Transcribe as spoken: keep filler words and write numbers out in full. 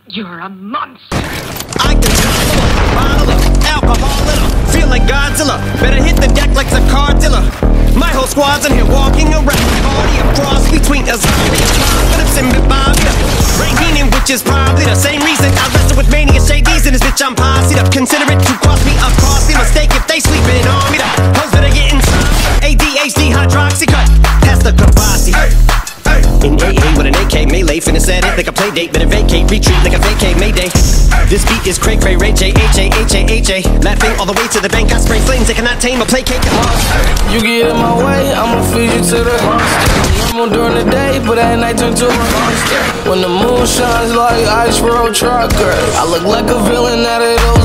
You're a monster. I can swallow a bottle of alcohol in her. Feel like Godzilla. Better hit the deck like the car dealer. My whole squad's in here walking around. Party a cross between a zombie and a Bobby. Rain which is probably the same reason I wrestle with mania shades in this bitch. I'm posse up. Consider it to cross me a costly mistake if they sleeping on me. The hoes better get inside. A D H D hydroxy cut. Pass the Kabasi. Hey. In A A with an A K melee, finna set it like a play date. Better vacate, retreat like a vacate mayday. This beat is cray cray, Ray J, H A, H A, H A. Laughing all the way to the bank, I spray flames, they cannot tame or placate the monster. You get in my way, I'ma feed you to the monster. Normal during the day, but at night turn to a monster. When the moon shines like ice road trucker, I look like a villain out of the